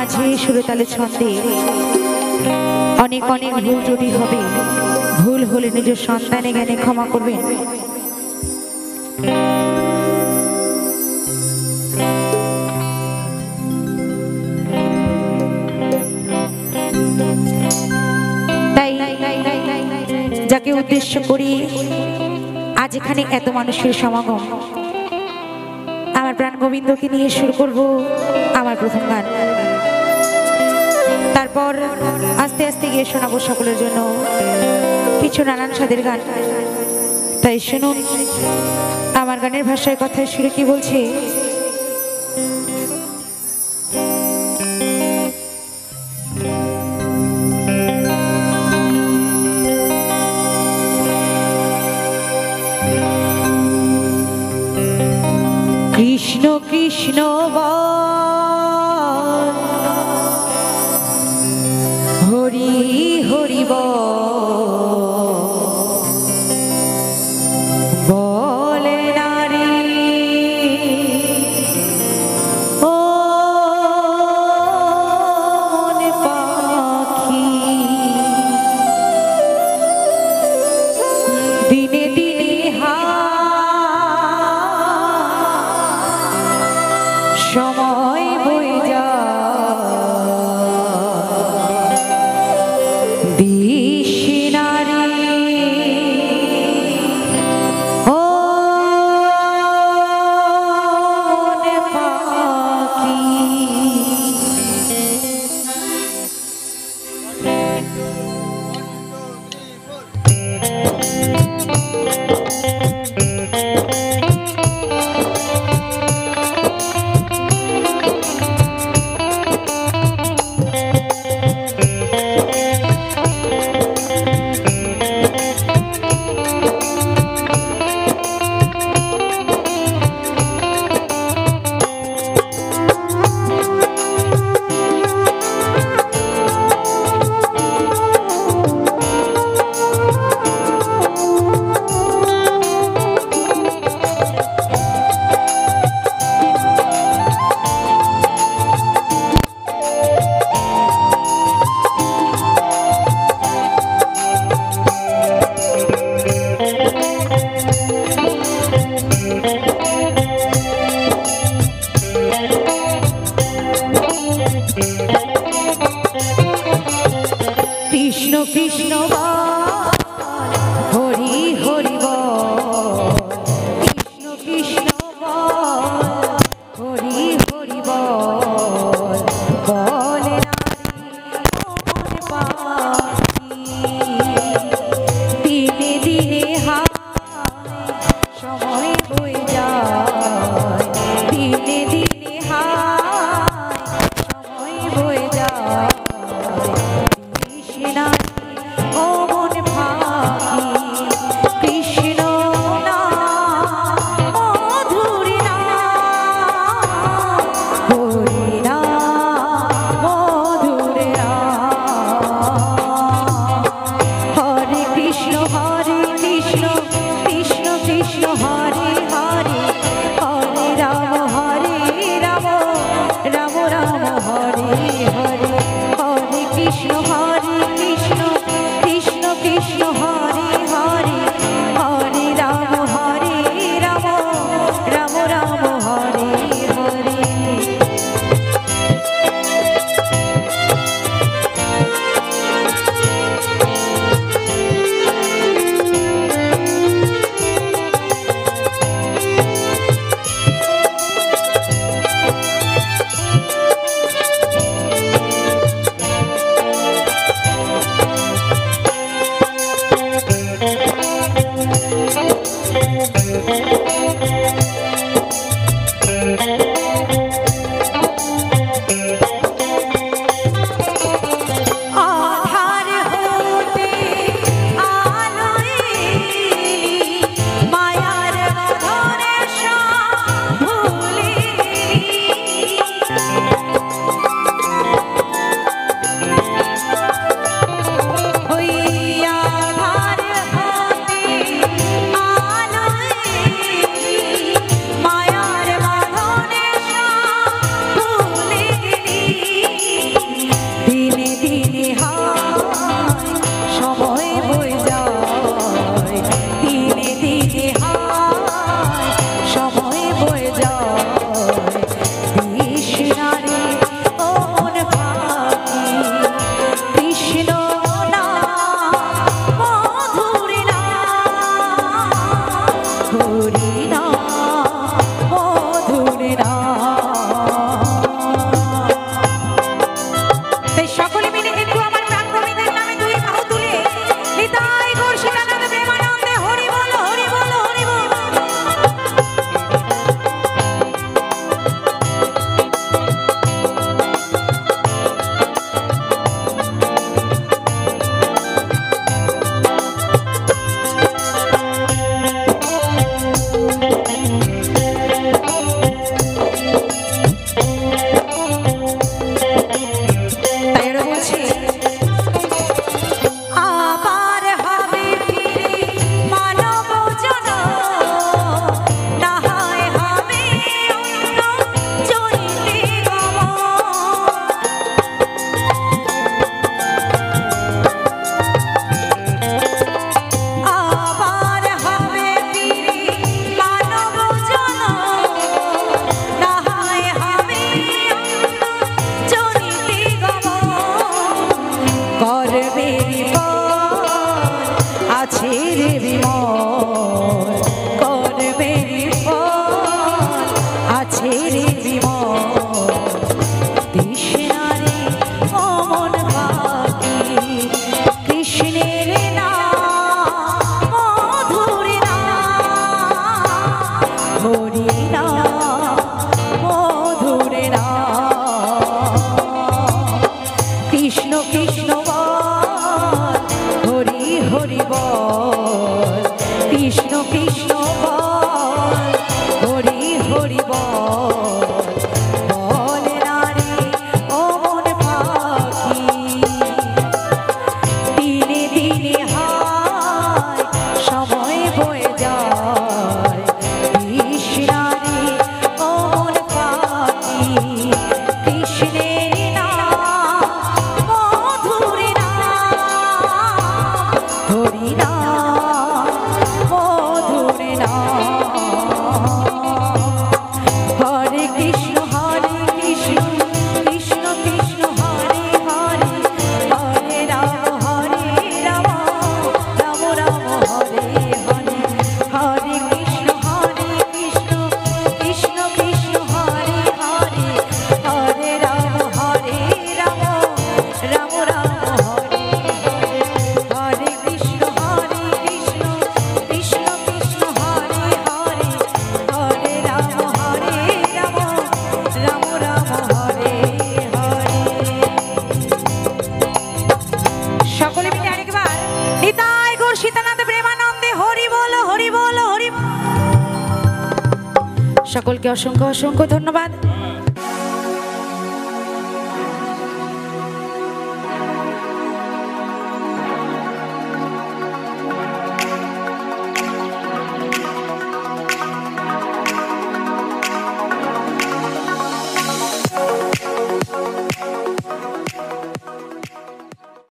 মাঝে সুরতালে ছন্দে অনেক অনেক ভুল ত্রুটি হবে। ভুল হলে নিজের সন্তানে জ্ঞানে ক্ষমা করবেন। তাই যাকে উদ্দেশ্য করি আজ এখানে এত মানুষের সমাগম, আমার প্রাণ গোবিন্দকে নিয়ে শুরু করব আমার প্রথম গান। তারপর আস্তে আস্তে গিয়ে শোনাবো সকলের জন্য কিছু নানান স্বাদের গান। তাই শুনুন আমার গানের ভাষায় কথায় সুরে কি বলছে। কৃষ্ণ কৃষ্ণ বল, হরি হরি বলে নারী ও মনে পাখি, দিনে দিনে সময় বয়ে যায় দিশি নারী ও মনে পাখি। কৃষ্ণ কৃষ্ণ হরি হরি কৃষ্ণ কৃষ্ণ হরি হরি বলে দিনে দিনে সময় বয়ে যায়, দিনে দিনে সময় বয়ে যায় আছে রে বিমল কর্মের ফল আছে রে বিমল তৃষ্ণারে অমন পাখি কৃষ্ণের নাম মধুর নাম হরি নাম মধুর নাম কৃষ্ণ কৃষ্ণ বল হরি হরি বল কৃষ্ণ কৃষ্ণ বল হরি হরি বল বল না রে অমন পাখি দিনে দিনে হায় সময় বয়ে যায় কৃষ্ণারে অমন পাখি কৃষ্ণের নাম মধুর নাম হরি নাম মধুর নাম হরে কৃষ্ণ কৃষ্ণ কৃষ্ণ কৃষ্ণ হরে হরে হরে রাম রাম রাম হরে হরে হরে কৃষ্ণ কৃষ্ণ কৃষ্ণ কৃষ্ণ হরে হরে হরে রাম রাম রাম হরে হরে কৃষ্ণ কৃষ্ণ কৃষ্ণ কৃষ্ণ হরে হরে হরে রাম রাম রাম হরে হরে সকলে মিলে আরেকবার নিতাই গৌর সীতানাথ প্রেমানন্দে হরি বল হরি বল হরি সকলকে অসংখ্য অসংখ্য ধন্যবাদ।